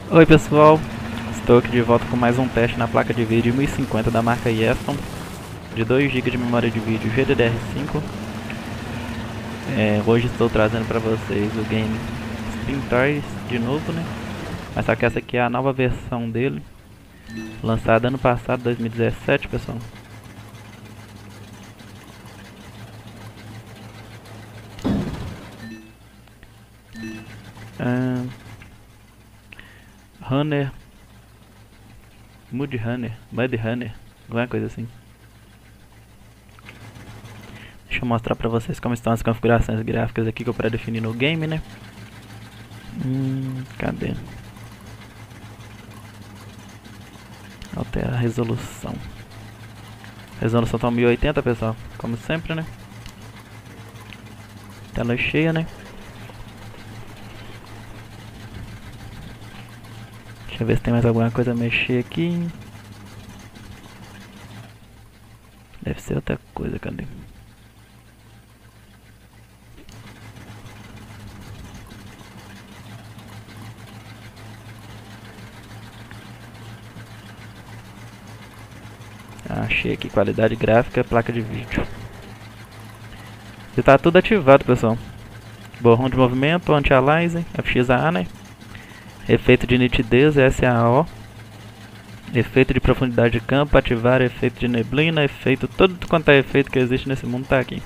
Oi pessoal, estou aqui de volta com mais um teste na placa de vídeo 1050 da marca Yeston, de 2 GB de memória de vídeo GDDR5. Hoje estou trazendo para vocês o game Spin Toys de novo, né? Mas só que essa aqui é a nova versão dele, lançada ano passado, 2017, pessoal. Runner, Mudrunner, alguma coisa assim. Deixa eu mostrar pra vocês como estão as configurações gráficas aqui que eu pré-defini no game, né? Cadê? Altera a resolução. Resolução tá 1080, pessoal, como sempre, né? Tela cheia, né? Deixa eu ver se tem mais alguma coisa a mexer aqui. Deve ser outra coisa, cadê? Achei aqui, qualidade gráfica, placa de vídeo. Está tudo ativado, pessoal. Borrão de movimento, anti-aliasing, FXA, né? Efeito de nitidez, SAO. Efeito de profundidade de campo, ativar efeito de neblina, efeito, tudo quanto é efeito que existe nesse mundo tá aqui.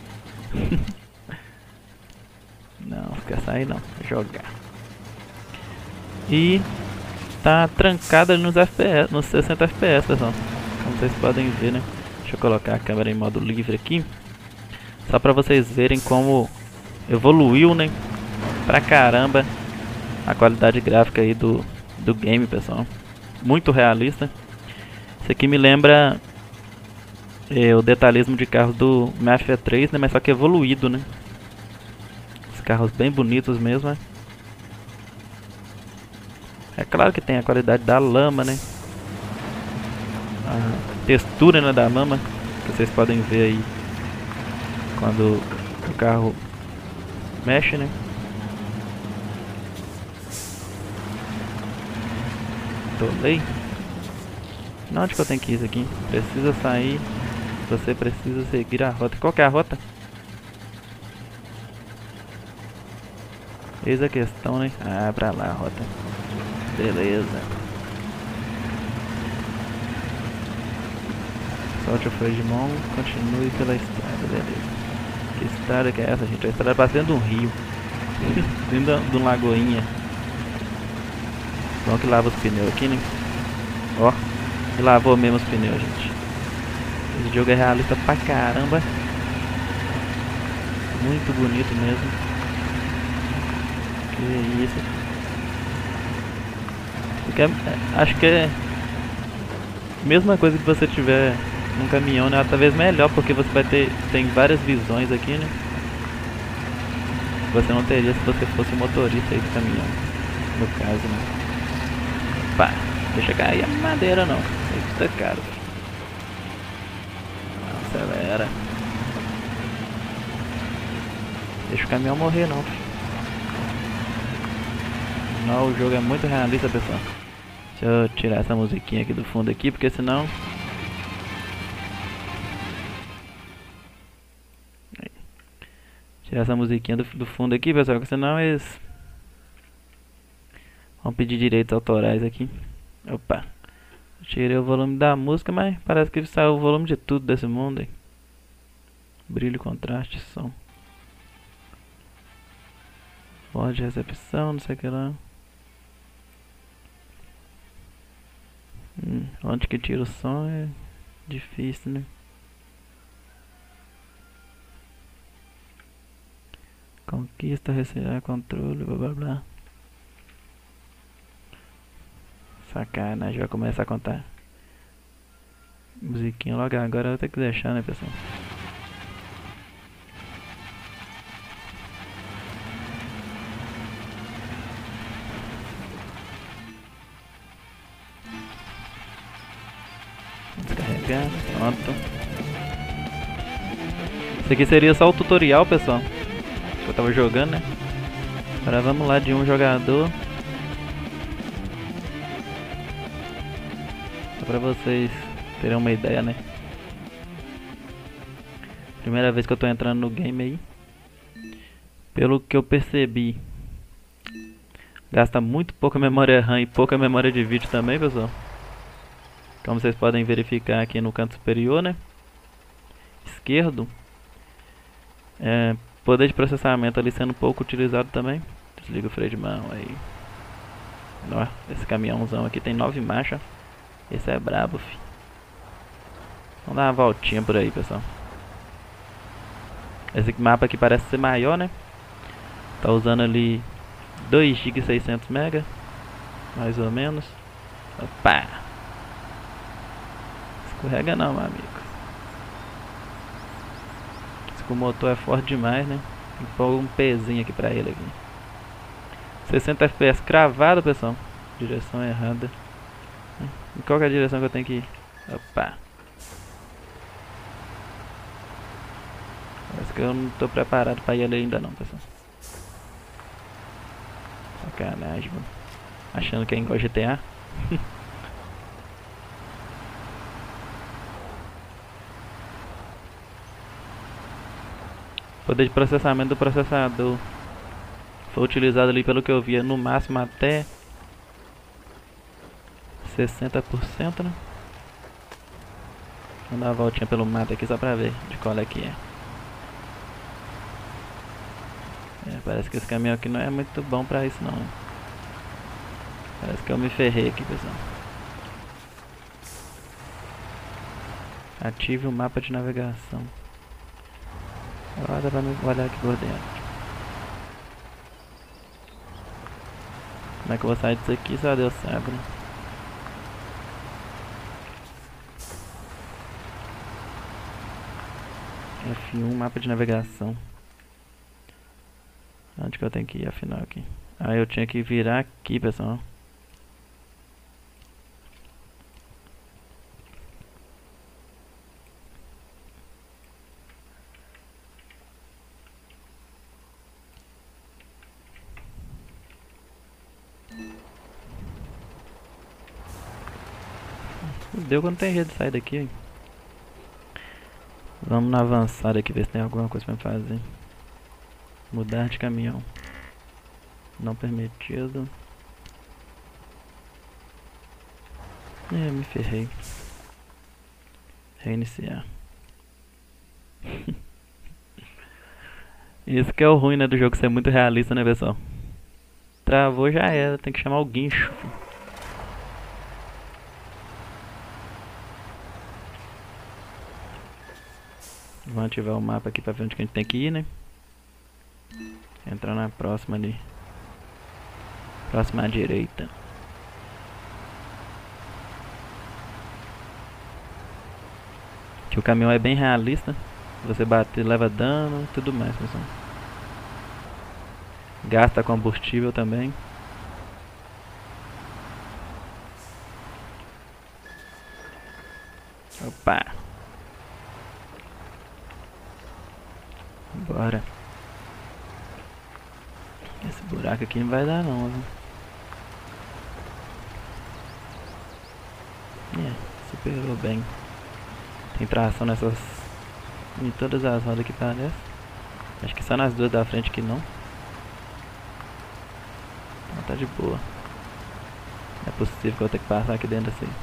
Não, quer sair não, jogar. E tá trancada nos FPS, nos 60 FPS, pessoal. Como vocês podem ver, né? Deixa eu colocar a câmera em modo livre aqui, só pra vocês verem como evoluiu, né? Pra caramba a qualidade gráfica aí do game, pessoal. Muito realista. Isso aqui me lembra o detalhismo de carros do Mafia 3, né? Mas só que evoluído, né? Os carros bem bonitos mesmo, né? É claro que tem a qualidade da lama, né? A textura, né, da lama, que vocês podem ver aí quando o carro mexe, né? Tolei. Onde que eu tenho que ir isso aqui? Precisa sair. Você precisa seguir a rota. Qual que é a rota? Eis a questão, né? Ah, pra lá a rota. Beleza. Solte o freio de mão. Continue pela estrada. Beleza. Que estrada que é essa, gente? A estrada passa dentro de um rio. Dentro de uma lagoinha. Bom que lava os pneus aqui, né? Ó, e lavou mesmo os pneus, gente. Esse jogo é realista pra caramba. Muito bonito mesmo. Que isso. Porque acho que é a mesma coisa que você tiver num caminhão, né? Talvez melhor, porque você vai ter, tem várias visões aqui, né? Você não teria se você fosse o motorista aí do caminhão, no caso, né? Pá, deixa cair a madeira não, isso tá caro. Acelera. Deixa o caminhão morrer não. Não, o jogo é muito realista, pessoal. Deixa eu tirar essa musiquinha aqui do fundo aqui, porque senão... Tirar essa musiquinha do fundo aqui, pessoal, porque senão eles... Vamos pedir direitos autorais aqui. Opa. Tirei o volume da música, mas parece que saiu o volume de tudo desse mundo aí. Brilho, contraste, som. Voz de recepção, não sei o que lá. Onde que tira o som é difícil, né? Conquista, receber controle, blá blá blá. Sacanagem, vai começar a contar musiquinha logo agora, eu vou ter que deixar, né, pessoal? Descarregar, pronto. Isso aqui seria só o tutorial, pessoal, que eu tava jogando, né? Agora vamos lá de um jogador. Só pra vocês terem uma ideia, né? Primeira vez que eu tô entrando no game aí. Pelo que eu percebi, gasta muito pouca memória RAM e pouca memória de vídeo também, pessoal. Como vocês podem verificar aqui no canto superior, né? Esquerdo. Poder de processamento ali sendo pouco utilizado também. Desliga o freio de mão aí. Ó, esse caminhãozão aqui tem 9 marchas. Esse é brabo, fi. Vamos dar uma voltinha por aí, pessoal. Esse mapa aqui parece ser maior, né? Tá usando ali 2 GB e 600 MB, mais ou menos. Opa! Escorrega não, meu amigo. O motor é forte demais, né? Tem que pôr um pezinho aqui pra ele aqui. 60 FPS cravado, pessoal. Direção errada. Em qual que é a direção que eu tenho que ir? Opa! Parece que eu não tô preparado pra ir ali ainda não, pessoal. Sacanagem, mano. Achando que é igual GTA. Poder de processamento do processador foi utilizado ali, pelo que eu via, no máximo até 60%, né? Vamos dar uma voltinha pelo mato aqui só pra ver de qual é que é. Parece que esse caminhão aqui não é muito bom pra isso não. Parece que eu me ferrei aqui, pessoal. Ative o mapa de navegação. Agora dá pra me olhar aqui por dentro. Como é que eu vou sair disso aqui? Só Deus sabe, né? F1, mapa de navegação. Onde que eu tenho que ir afinal aqui? Ah, eu tinha que virar aqui, pessoal. Deu que não tem jeito de sair daqui, hein? Vamos na avançada aqui, ver se tem alguma coisa pra fazer. Mudar de caminhão. Não permitido. Me ferrei. Reiniciar. Isso que é o ruim, né, do jogo ser muito realista, né, pessoal? Travou, já era, tem que chamar o guincho. Vamos ativar o mapa aqui pra ver onde que a gente tem que ir, né? Entrar na próxima ali. Próxima à direita. Que o caminhão é bem realista. Se você bater, leva dano e tudo mais, pessoal. Gasta combustível também. Opa! Bora. Esse buraco aqui não vai dar não, viu? Superou bem. Tem tração nessas... em todas as rodas que parece. Acho que só nas duas da frente que não. Então tá de boa. Não é possível que eu tenha que passar aqui dentro assim.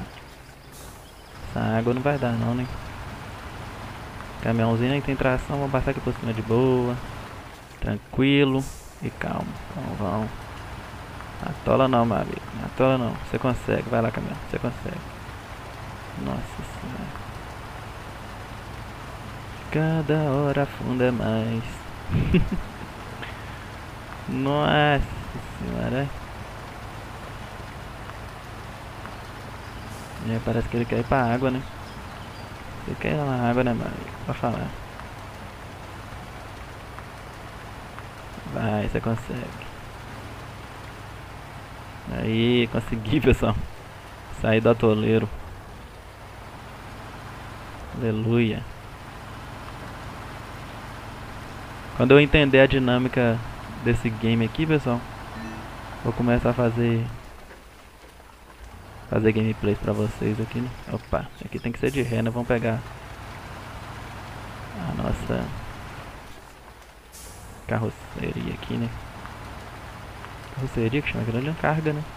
Essa água não vai dar não, né? Caminhãozinho nem tem tração, vamos passar aqui por cima de boa. Tranquilo e calmo. Então vamos. Atola não, meu amigo. Atola não. Você consegue. Vai lá, caminhão. Você consegue. Nossa senhora. Cada hora afunda mais. Nossa senhora. Parece que ele quer ir pra água, né? Ele quer ir lá na água, né, mano? Pra falar. Vai, você consegue. Aí, consegui, pessoal. Sair do atoleiro. Aleluia. Quando eu entender a dinâmica desse game aqui, pessoal, vou começar a fazer fazer gameplays pra vocês aqui, né? Opa, aqui tem que ser de ré, né? Vamos pegar a nossa carroceria aqui, né? Carroceria que chama aquilo ali, carga, né?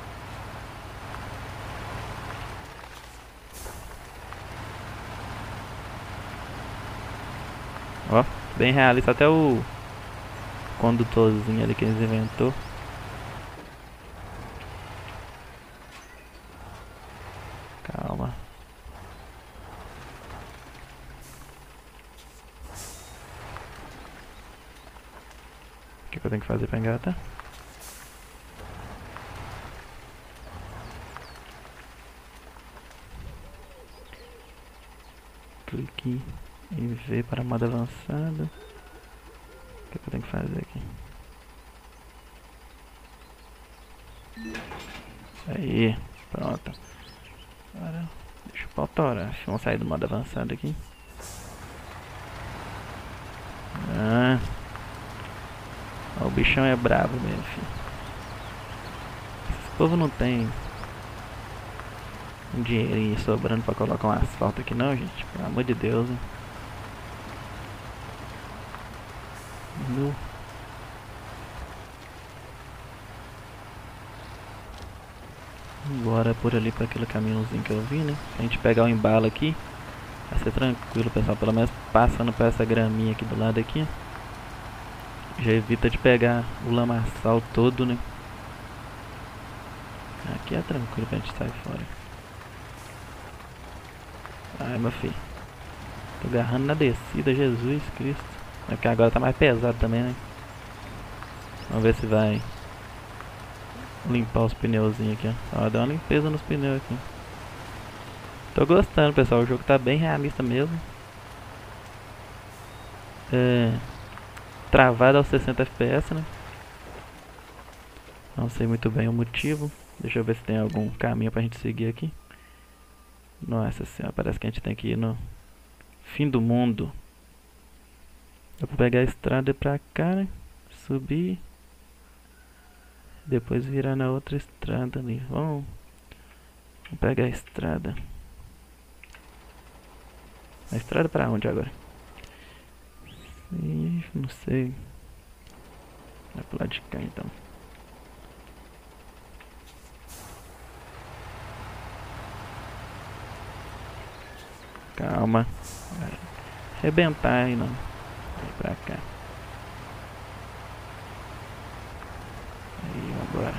Ó, bem realista, até o condutorzinho ali que eles inventou. Calma. O que eu tenho que fazer pra engatar? Clique em V para modo avançado. O que eu tenho que fazer aqui? Aí, pronto. Agora, deixa eu pautar. Vamos sair do modo avançado aqui. Ah, o bichão é brabo mesmo, filho. Esse povo não tem um dinheirinho sobrando pra colocar um asfalto aqui não, gente. Pelo amor de Deus, né? No. Bora por ali pra aquele caminhãozinho que eu vi, né? Se a gente pegar o embalo aqui, vai ser tranquilo, pessoal. Pelo menos passando por essa graminha aqui do lado aqui, já evita de pegar o lamaçal todo, né? Aqui é tranquilo pra gente sair fora. Ai, meu filho. Tô agarrando na descida, Jesus Cristo. É porque agora tá mais pesado também, né? Vamos ver se vai limpar os pneuzinhos aqui, ó. Ó, dá uma limpeza nos pneus aqui. Tô gostando, pessoal. O jogo tá bem realista mesmo. É... Travado aos 60 FPS, né? Não sei muito bem o motivo. Deixa eu ver se tem algum caminho pra gente seguir aqui. Nossa senhora, parece que a gente tem que ir no fim do mundo. Eu vou pegar a estrada pra cá, né? Subir. Depois virar na outra estrada ali. Vamos pegar a estrada. A estrada pra onde agora? Ih, não sei. Vai pro lado de cá então. Calma. Vai arrebentar aí não. Vai pra cá. Aí, vambora.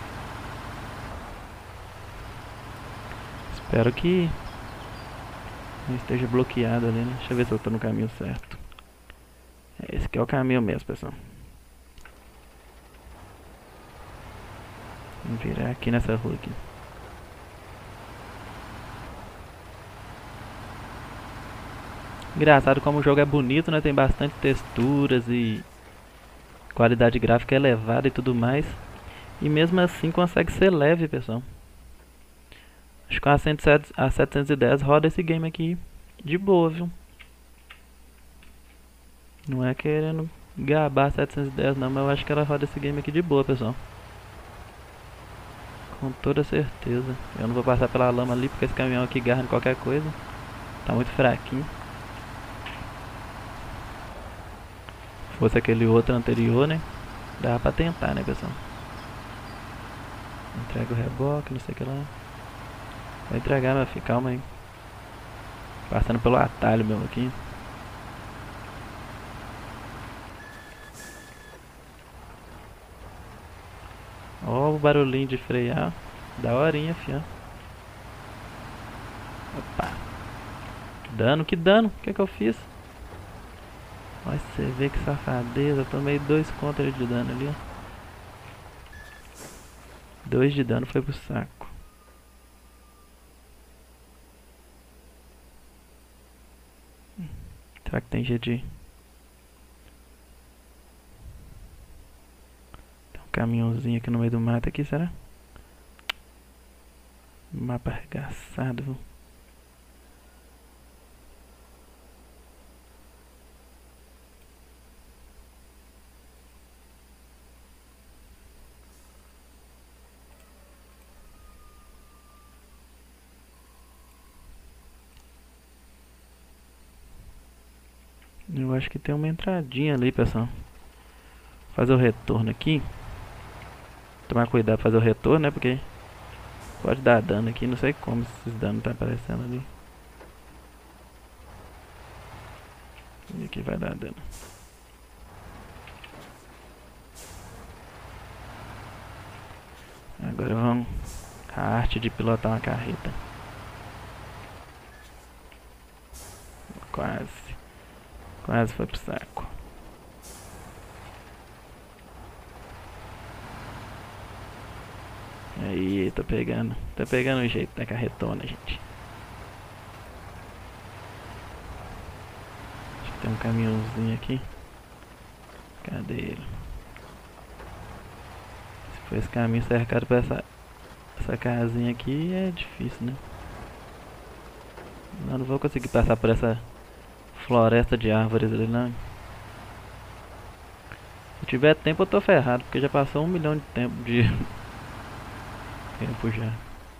Espero que não esteja bloqueado ali, né? Deixa eu ver se eu tô no caminho certo. Esse aqui é o caminho mesmo, pessoal. Vamos virar aqui nessa rua aqui. Engraçado como o jogo é bonito, né? Tem bastante texturas e qualidade gráfica elevada e tudo mais. E mesmo assim consegue ser leve, pessoal. Acho que a 710 roda esse game aqui de boa, viu? Não é querendo gabar a 710 não, mas eu acho que ela roda esse game aqui de boa, pessoal. Com toda certeza. Eu não vou passar pela lama ali porque esse caminhão aqui garra em qualquer coisa. Tá muito fraquinho. Se fosse aquele outro anterior, né? Dá pra tentar, né, pessoal? Entrega o reboque, não sei o que lá. Vai entregar, meu filho, calma aí. Passando pelo atalho meu aqui. Ó o barulhinho de frear. Da horinha, fia. Opa. Que dano. O que é que eu fiz? Olha, você vê que safadeza. Eu tomei 2 contra de dano ali, ó. 2 de dano foi pro saco. Será que tem jeito de... Tem um caminhãozinho aqui no meio do mato aqui, será? Mapa arregaçado, viu? Eu acho que tem uma entradinha ali, pessoal. Fazer o retorno aqui. Tomar cuidado pra fazer o retorno, né? Porque pode dar dano aqui. Não sei como esses danos tá aparecendo ali. E aqui vai dar dano. Agora vamos. A arte de pilotar uma carreta. Quase. Quase foi pro saco. Aí, tô pegando. Tô pegando o jeito da carretona, gente. Acho que tem um caminhãozinho aqui. Cadê ele? Se for esse caminho cercado por essa casinha aqui, é difícil, né? Eu não vou conseguir passar por essa floresta de árvores ali, não. Se tiver tempo eu tô ferrado, porque já passou 1 milhão de tempo tempo já.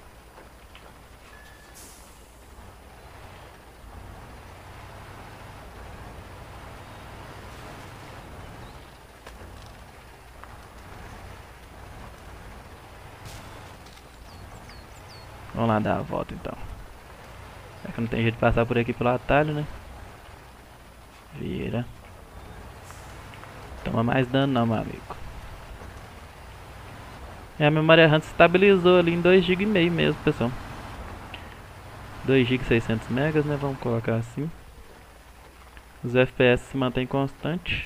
Vamos lá dar a volta então. É que não tem jeito de passar por aqui pelo atalho, né? Vira. Toma mais dano não, meu amigo. E a memória RAM se estabilizou ali em 2,5 GB mesmo, pessoal. 2 GB 600 MB, né? Vamos colocar assim. Os FPS se mantêm constantes.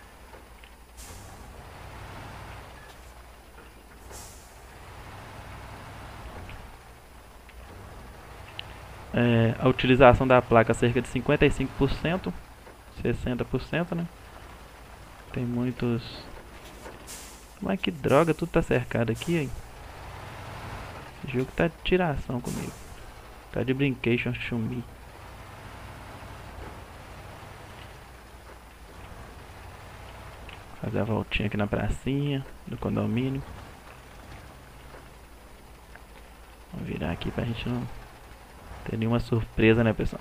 A utilização da placa cerca de 55%, 60%, né? Tem muitos... Mas que droga, tudo tá cercado aqui, hein? Esse jogo tá de tiração comigo. Tá de brincation chumi. Fazer a voltinha aqui na pracinha do condomínio. Vamos virar aqui pra gente não ter nenhuma surpresa, né, pessoal?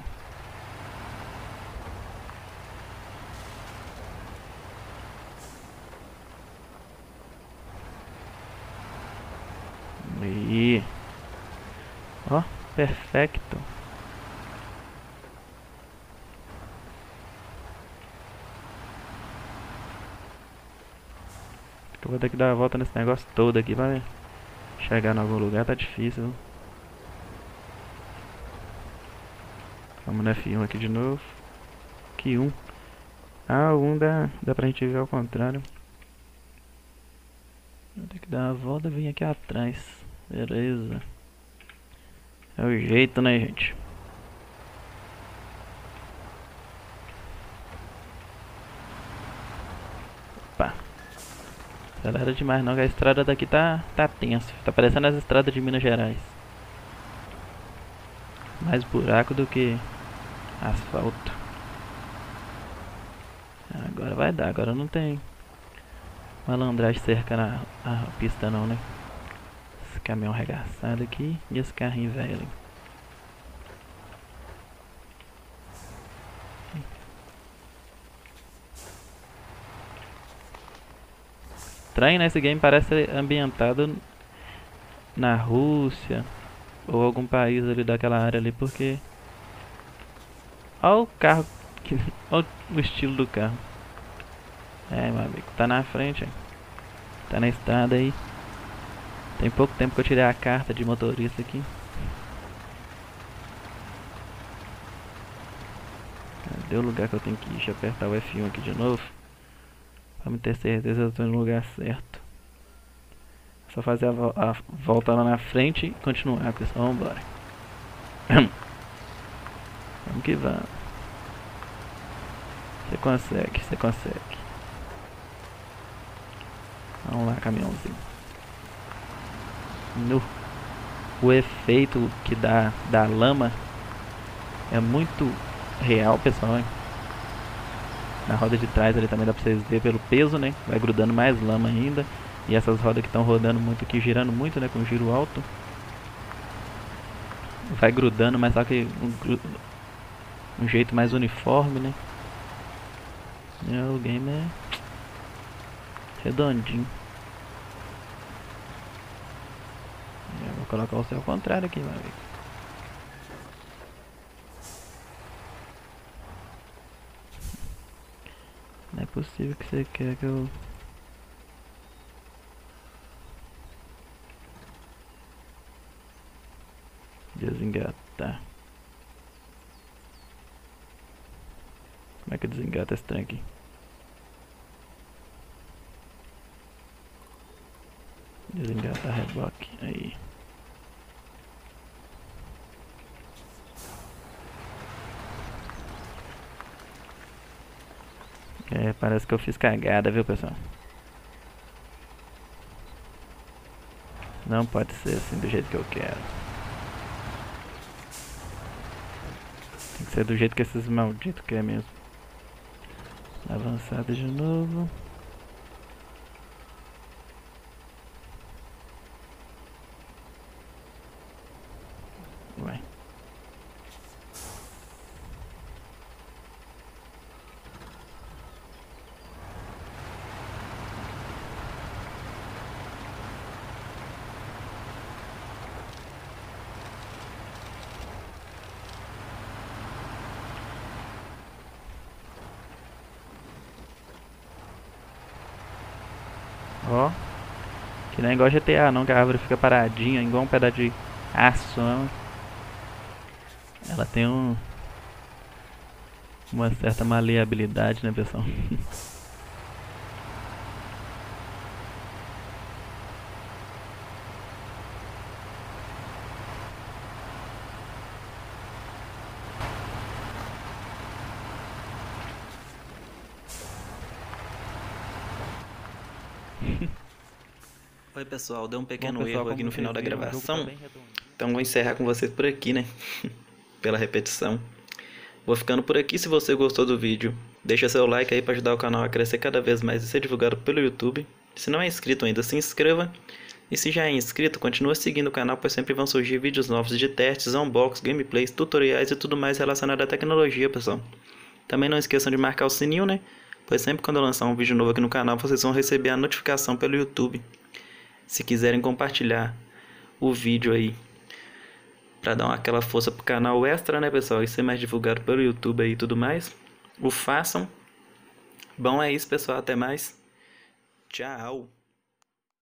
E ó, perfeito. Eu vou ter que dar a volta nesse negócio todo aqui pra chegar em algum lugar, tá difícil, viu? Vamos no F1 aqui de novo. Que 1. Ah, o 1 dá pra gente ver ao contrário. Vou ter que dar a volta e vir aqui atrás. Beleza. É o jeito, né, gente? Opa. Acelera demais não, que a estrada daqui tá tensa. Tá parecendo as estradas de Minas Gerais. Mais buraco do que asfalto. Agora vai dar, agora não tem malandragem cercando a pista não, né? Esse caminhão arregaçado aqui e esse carrinho velho ali. Estranho, né? Esse game parece ser ambientado na Rússia ou algum país ali daquela área ali, porque olha o carro, olha o estilo do carro. É, meu amigo, tá na frente, hein? Tá na estrada aí. Tem pouco tempo que eu tirei a carta de motorista aqui. Cadê o lugar que eu tenho que ir? Deixa eu apertar o F1 aqui de novo, pra me ter certeza que eu tô no lugar certo. É só fazer a volta lá na frente e continuar, pessoal. Vambora. Vamos que vamos. Você consegue, você consegue. Vamos lá, caminhãozinho. O efeito que dá da lama é muito real, pessoal, hein? Na roda de trás ali também dá pra vocês verem pelo peso, né? Vai grudando mais lama ainda. E essas rodas que estão rodando muito aqui, girando muito, né? Com giro alto. Vai grudando, mas só que um jeito mais uniforme, né? O game é redondinho. Eu vou colocar o seu ao contrário aqui, meu amigo. Não é possível que você quer que eu... desengatar. Como é que desengata esse trem aqui? Desengatar reboque. Aí. É, parece que eu fiz cagada, viu, pessoal? Não pode ser assim do jeito que eu quero. Tem que ser do jeito que esses malditos querem mesmo. Avançada de novo. Vai. Ó. Que nem igual GTA não, que a árvore fica paradinha, igual um pedaço de aço, não. Ela tem uma certa maleabilidade, né, pessoal? Oi pessoal, deu um Bom, pequeno pessoal, erro aqui como no final vocês da viram, o jogo tá gravação, bem redondinho. então vou encerrar com vocês por aqui, né? Pela repetição. Vou ficando por aqui. Se você gostou do vídeo, deixa seu like aí para ajudar o canal a crescer cada vez mais e ser divulgado pelo YouTube. Se não é inscrito ainda, se inscreva. E se já é inscrito, continua seguindo o canal, pois sempre vão surgir vídeos novos de testes, unboxings, gameplays, tutoriais e tudo mais relacionado à tecnologia, pessoal. Também não esqueçam de marcar o sininho, né? Pois sempre quando eu lançar um vídeo novo aqui no canal, vocês vão receber a notificação pelo YouTube. Se quiserem compartilhar o vídeo aí para dar aquela força pro canal extra, né, pessoal, e ser mais divulgado pelo YouTube aí e tudo mais, o façam. Bom, é isso, pessoal, até mais. Tchau.